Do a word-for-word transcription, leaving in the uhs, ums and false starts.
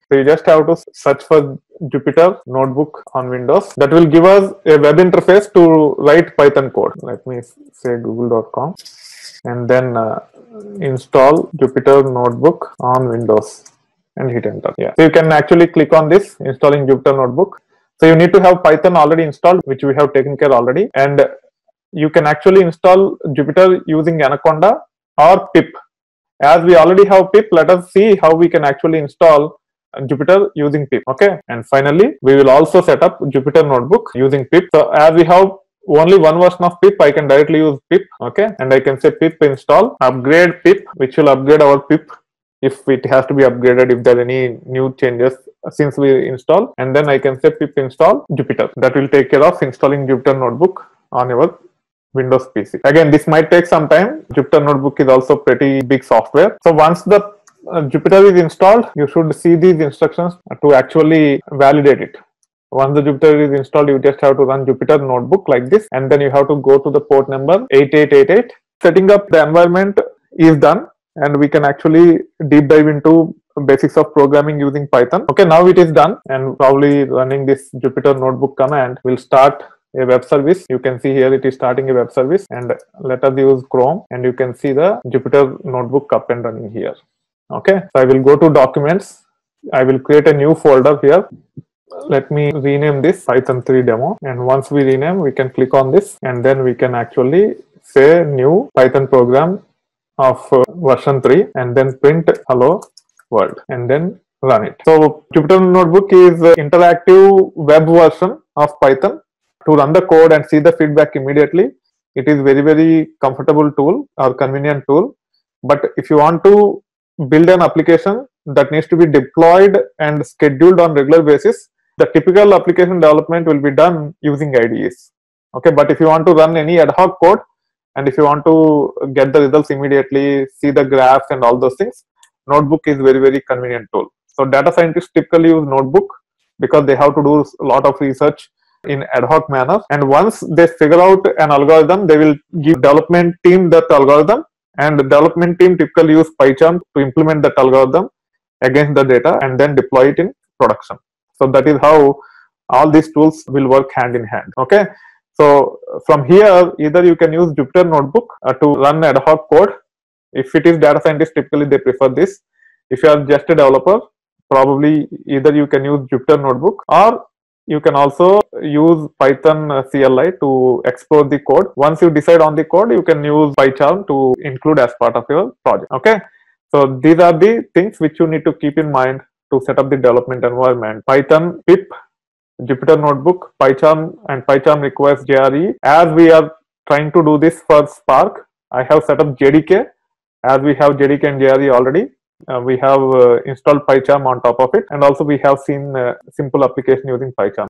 So you just have to search for Jupyter Notebook on Windows. That will give us a web interface to write Python code. Let me say google dot com and then uh, install Jupyter Notebook on Windows and hit enter. Yeah. So you can actually click on this, installing Jupyter Notebook. So you need to have Python already installed, which we have taken care already. And you can actually install Jupyter using Anaconda or pip. As we already have pip, let us see how we can actually install Jupyter using pip. Okay. And finally, we will also set up Jupyter Notebook using pip. So as we have only one version of pip, I can directly use pip. Okay. And I can say pip install upgrade pip, which will upgrade our pip if it has to be upgraded, if there are any new changes since we install. And then I can say pip install Jupyter. That will take care of installing Jupyter Notebook on your Windows P C. Again, this might take some time. Jupyter Notebook is also pretty big software. So once the uh, Jupyter is installed, you should see these instructions to actually validate it. Once the Jupyter is installed, you just have to run Jupyter Notebook like this, and then you have to go to the port number eight eight eight eight. Setting up the environment is done, and we can actually deep dive into basics of programming using Python. Okay, now it is done, and probably running this Jupyter Notebook command will start a web service. You can see here it is starting a web service, and let us use Chrome, and you can see the Jupyter Notebook up and running here. Okay, so I will go to documents. I will create a new folder here. Let me rename this Python three demo, and once we rename, we can click on this, and then we can actually say new Python program of uh, version three, and then print hello world, and then run it. So Jupyter Notebook is an interactive web version of Python. To run the code and see the feedback immediately, it is very very comfortable tool or convenient tool. But if you want to build an application that needs to be deployed and scheduled on regular basis, the typical application development will be done using I D Es. Okay, but if you want to run any ad hoc code, and if you want to get the results immediately, see the graphs and all those things, Notebook is very very convenient tool. So data scientists typically use Notebook because they have to do a lot of research in ad hoc manner, and once they figure out an algorithm, they will give development team that algorithm, and the development team typically use PyCharm to implement that algorithm against the data and then deploy it in production. So that is how all these tools will work hand in hand. Okay, so from here, either you can use Jupyter Notebook uh, to run ad hoc code. If it is data scientist, typically they prefer this. If you are just a developer, probably either you can use Jupyter Notebook, or you can also use Python C L I to explore the code. Once you decide on the code, you can use PyCharm to include as part of your project. Okay, so these are the things which you need to keep in mind to set up the development environment. Python, pip, Jupyter Notebook, PyCharm, and PyCharm requires J R E. As we are trying to do this for Spark, I have set up J D K. As we have J D K and J R E already, Uh, we have uh, installed PyCharm on top of it, and also we have seen uh, simple application using PyCharm.